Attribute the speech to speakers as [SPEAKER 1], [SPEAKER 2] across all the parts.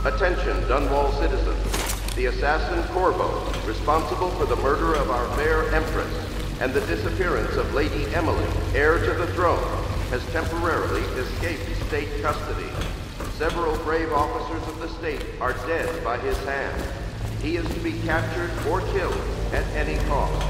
[SPEAKER 1] Attention, Dunwall citizens. The assassin Corvo, responsible for the murder of our fair Empress and the disappearance of Lady Emily, heir to the throne, has temporarily escaped state custody. Several brave officers of the state are dead by his hand. He is to be captured or killed at any cost.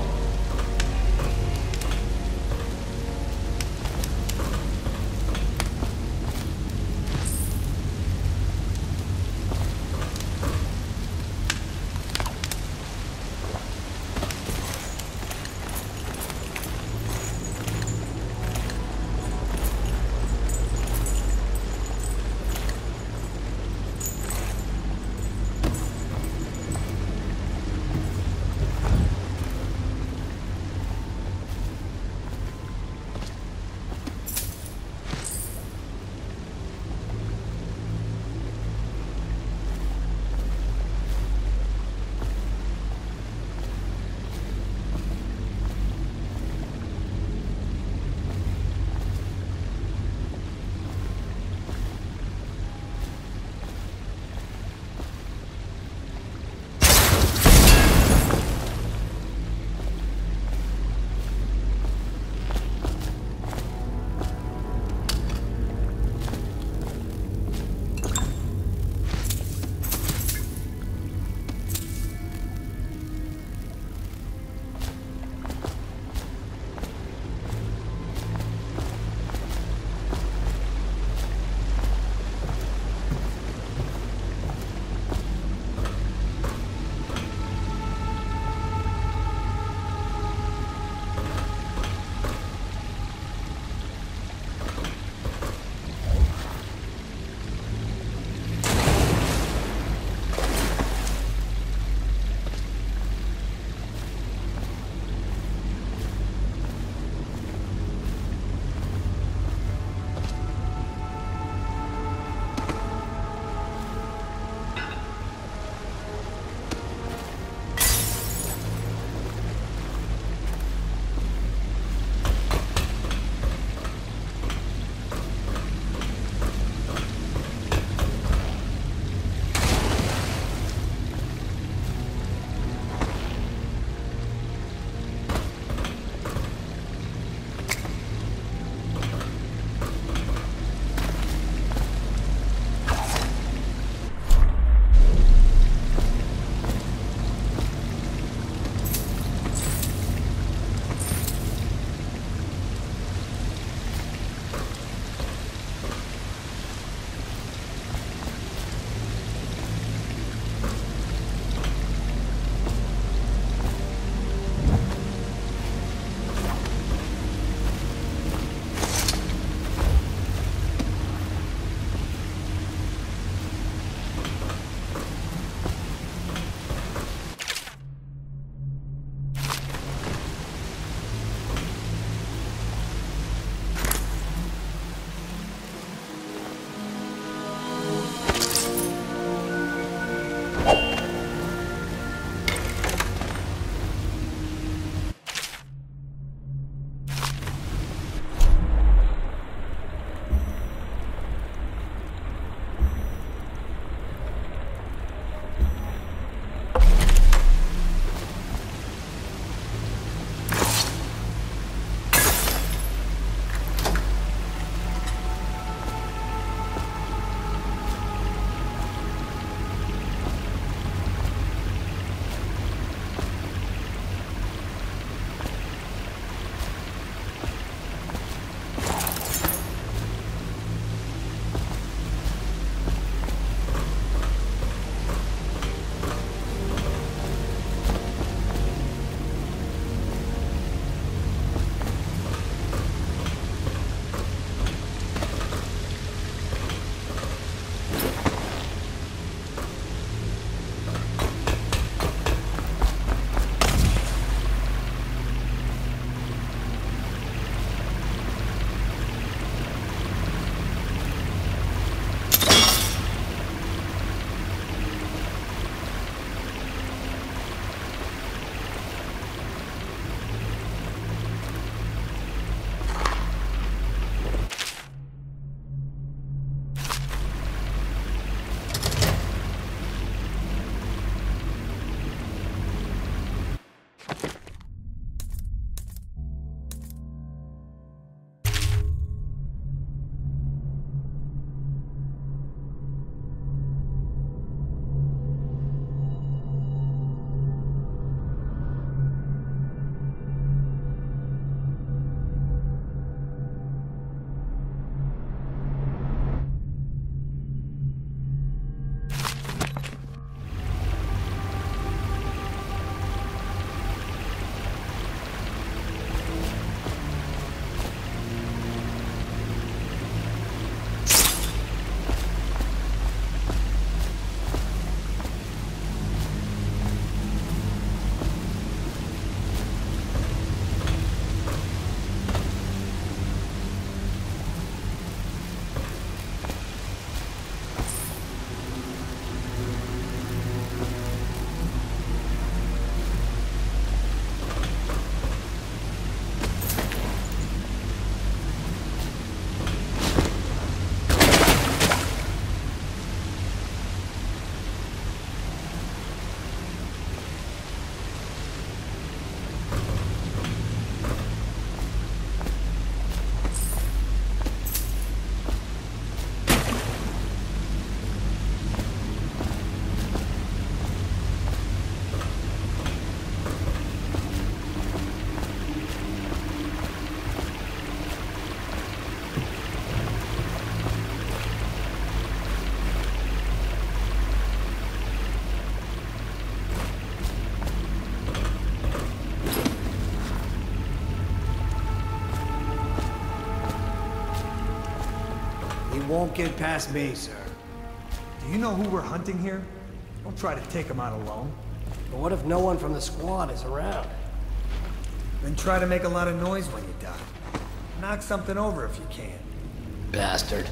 [SPEAKER 2] won't get past me, sir.
[SPEAKER 3] Do you know who we're hunting here? Don't try to take him out alone.
[SPEAKER 2] But what if no one from the squad is around?
[SPEAKER 3] Then try to make a lot of noise when you die. Knock something over if you can.
[SPEAKER 2] Bastard.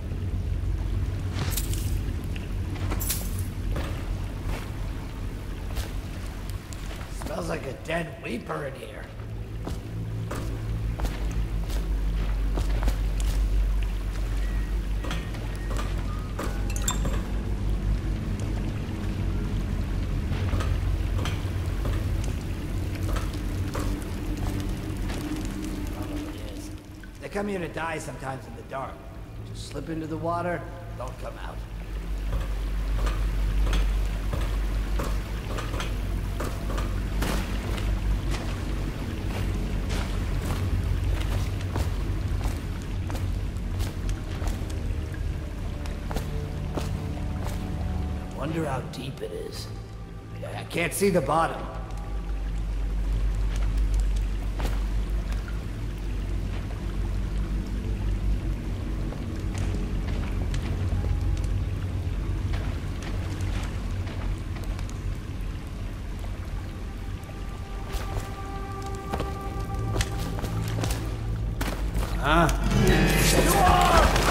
[SPEAKER 2] Smells like a dead Weeper in here. They come here to die sometimes in the dark. Just slip into the water, don't come out. I wonder how deep it is. I can't see the bottom. Huh?